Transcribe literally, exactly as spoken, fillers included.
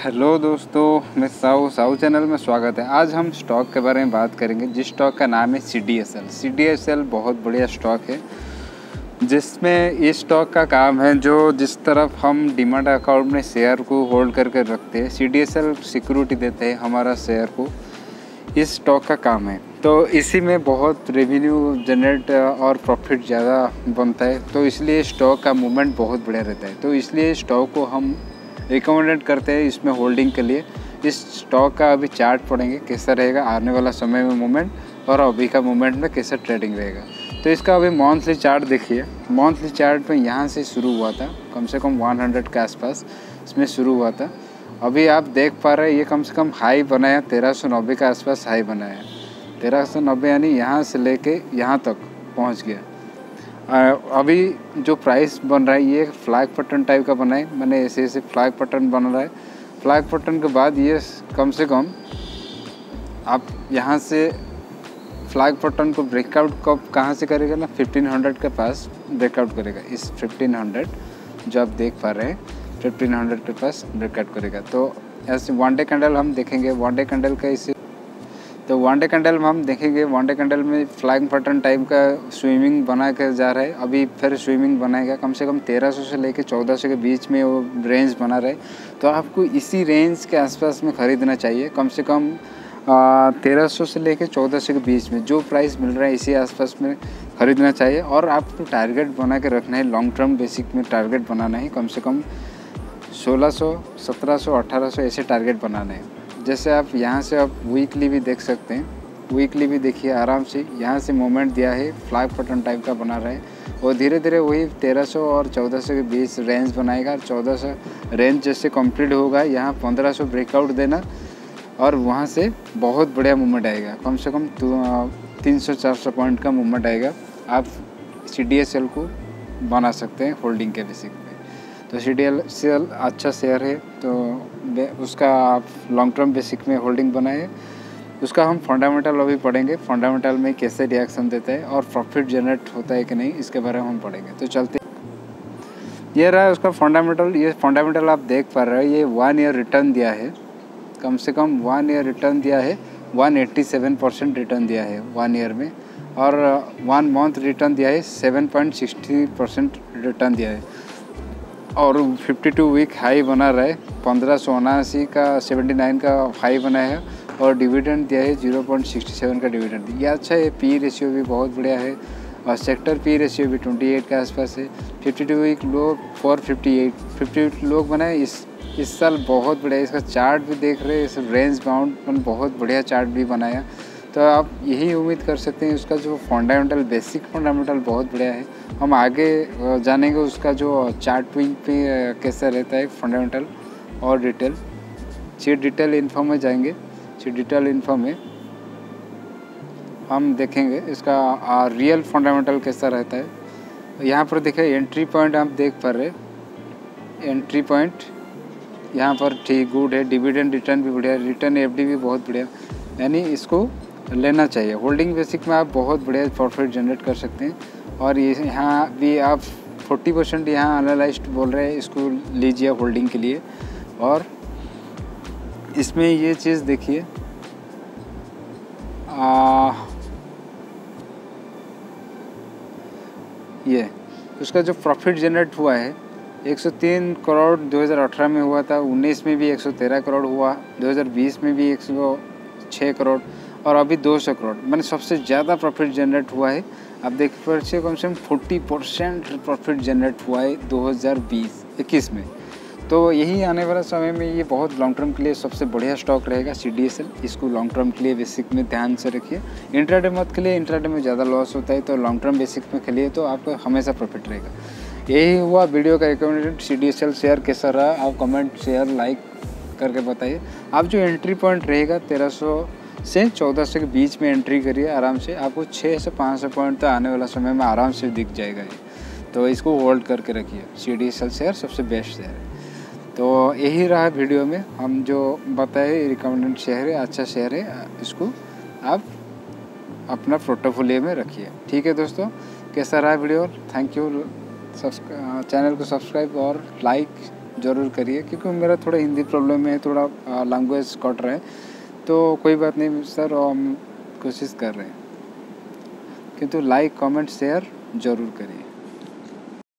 Hello दोस्तों, मैं Sahu Sahu channel में स्वागत है। आज हम स्टॉक के बारे में बात करेंगे, जिस स्टॉक का नाम है C D S L. C D S L बहुत बढ़िया स्टॉक है, जिसमें इस स्टॉक का काम है जो जिस तरफ हम डीमैट अकाउंट में शेयर को होल्ड करके रखते हैं, C D S L security देते हैं हमारा शेयर को। इस स्टॉक का काम है, तो इसी में बहुत रेवेन्यू जनरेट और प्रॉफिट ज़्यादा बनता है, तो इसलिए स्टॉक का मूवमेंट बहुत बढ़िया रहता है। तो इसलिए स्टॉक को हम रिकमेंडेड करते हैं इसमें होल्डिंग के लिए। इस स्टॉक का अभी चार्ट पढ़ेंगे कैसा रहेगा आने वाला समय में मूवमेंट, और अभी का मूवमेंट में कैसा ट्रेडिंग रहेगा। तो इसका अभी मंथली चार्ट देखिए। मंथली चार्ट में यहाँ से शुरू हुआ था, कम से कम सौ के आसपास इसमें शुरू हुआ था। अभी आप देख पा रहे हैं ये कम से कम हाई बनाया, तेरह सौ नब्बे के आसपास हाई बनाया। तेरह सौ नब्बे यानी यहाँ से लेके यहाँ तक पहुँच गया। अभी जो प्राइस बन रहा है ये फ्लैग पैटर्न टाइप का बना है, मैंने ऐसे ऐसे फ्लैग पैटर्न बन रहा है। फ्लैग पैटर्न के बाद ये कम से कम आप यहाँ से फ्लैग पैटर्न को ब्रेकआउट कब कहाँ से करेगा ना, पंद्रह सौ के पास ब्रेकआउट करेगा। इस पंद्रह सौ जो आप देख पा रहे हैं पंद्रह सौ के पास ब्रेकआउट करेगा। तो ऐसे वन डे कैंडल हम देखेंगे। वन डे कैंडल का इसे तो वन डे कैंडल में हम देखेंगे, वन डे कैंडल में फ्लैग पैटर्न टाइप का स्विमिंग बना कर जा रहा है। अभी फिर स्विमिंग बनाएगा, कम से कम तेरह सौ से लेकर चौदह सौ के बीच में वो रेंज बना रहे। तो आपको इसी रेंज के आसपास में ख़रीदना चाहिए। कम से कम तेरह सौ से लेकर चौदह सौ के बीच में जो प्राइस मिल रहा है इसी आसपास में ख़रीदना चाहिए। और आपको टारगेट बना के रखना है, लॉन्ग टर्म बेसिक में टारगेट बनाना है। कम से कम सोलह सौ, सत्रह सौ, अठारह सौ ऐसे टारगेट बनाना है। जैसे आप यहाँ से आप वीकली भी देख सकते हैं। वीकली भी देखिए आराम से, यहाँ से मोमेंट दिया है, फ्लैग पैटर्न टाइप का बना रहा है। और धीरे धीरे वही तेरह सौ और चौदह सौ के बीच रेंज बनाएगा। चौदह सौ रेंज जैसे कंप्लीट होगा, यहाँ पंद्रह सौ ब्रेकआउट देना, और वहाँ से बहुत बढ़िया मूवमेंट आएगा। कम से कम तीन सौ चार सौ पॉइंट का मूवमेंट आएगा। आप सी डी एस एल को बना सकते हैं होल्डिंग के बेसिक में। तो सी डी एस एल अच्छा शेयर है, तो उसका आप लॉन्ग टर्म बेसिक में होल्डिंग बनाए। उसका हम फंडामेंटल अभी पढ़ेंगे, फंडामेंटल में कैसे रिएक्शन देता है और प्रॉफिट जनरेट होता है कि नहीं, इसके बारे में हम पढ़ेंगे। तो चलते, ये रहा उसका फंडामेंटल। ये फंडामेंटल आप देख पा रहे हो, ये वन ईयर रिटर्न दिया है, कम से कम वन ईयर रिटर्न दिया है, one eighty seven percent return दिया है वन ईयर में। और वन मंथ रिटर्न दिया है, seven point sixty percent return दिया है। और बावन वीक हाई बना रहा है, पंद्रह सौ उनासी का उन्यासी का हाई बनाया है। और डिविडेंड दिया है ज़ीरो पॉइंट सिक्स सेवन का डिविडेंड। ये अच्छा है। पी रेशियो भी बहुत बढ़िया है, और सेक्टर पी रेशियो भी अट्ठाईस के आसपास है। बावन week low four fifty eight, अट्ठावन लोग बनाए इस इस साल बहुत बढ़िया। इसका चार्ट भी देख रहे हैं, इस रेंज बाउंड बहुत बढ़िया चार्ट भी बनाया। तो आप यही उम्मीद कर सकते हैं, उसका जो फंडामेंटल बेसिक फंडामेंटल बहुत बढ़िया है। हम आगे जानेंगे उसका जो चार्टिंग पे कैसा रहता है फंडामेंटल और डिटेल। सी डिटेल इन्फो में जाएंगे। सी डिटेल इन्फो में हम देखेंगे इसका आ, रियल फंडामेंटल कैसा रहता है। यहाँ पर देखिए एंट्री पॉइंट आप देख पा रहे, एंट्री पॉइंट यहाँ पर ठीक गुड है। डिविडेंड रिटर्न भी बढ़िया, रिटर्न एफ डी भी बहुत बढ़िया, यानी इसको लेना चाहिए। होल्डिंग बेसिक में आप बहुत बढ़िया प्रॉफिट जनरेट कर सकते हैं। और ये यहाँ भी आप चालीस परसेंट यहाँ एनालिस्ट बोल रहे हैं, इसको लीजिए होल्डिंग के लिए। और इसमें ये चीज़ देखिए, ये उसका जो प्रॉफिट जनरेट हुआ है एक सौ तीन करोड़ दो हज़ार अठारह में हुआ था, उन्नीस में भी एक सौ तेरह करोड़ हुआ, दो हज़ार बीस में भी एक सौ छह करोड़, और अभी दो सौ करोड़। मैंने सबसे ज़्यादा प्रॉफिट जनरेट हुआ है। आप देख पाइए कम से कम चालीस परसेंट प्रॉफिट जनरेट हुआ है दो हज़ार बीस इक्कीस में। तो यही आने वाला समय में ये बहुत लॉन्ग टर्म के लिए सबसे बढ़िया स्टॉक रहेगा सी डी एस एल। इसको लॉन्ग टर्म के लिए बेसिक में ध्यान से रखिए। इंट्राडे मत के लिए, इंट्राडे में ज़्यादा लॉस होता है, तो लॉन्ग टर्म बेसिक में खेलिए तो आपको हमेशा प्रॉफिट रहेगा। यही हुआ वीडियो का recommended C D S L share कैसा रहा, आप कमेंट शेयर लाइक करके बताइए। आप जो एंट्री पॉइंट रहेगा तेरह सौ से चौदह सौ के बीच में एंट्री करिए आराम से, आपको छः से पाँच सौ पॉइंट तो आने वाला समय में आराम से दिख जाएगा ये। तो इसको होल्ड करके रखिए। C D S L share सबसे बेस्ट शेयर है। तो यही रहा वीडियो में हम जो बताए, रिकमेंडेड शेयर है, अच्छा शेयर है, इसको आप अपना पोर्टफोलियो में रखिए। ठीक है दोस्तों, कैसा रहा वीडियो? Thank you. चैनल को सब्सक्राइब और लाइक ज़रूर करिए, क्योंकि मेरा थोड़ा हिंदी प्रॉब्लम है, थोड़ा लैंग्वेज कट रहा है। तो कोई बात नहीं सर, हम कोशिश कर रहे हैं, किंतु लाइक कमेंट शेयर ज़रूर करिए।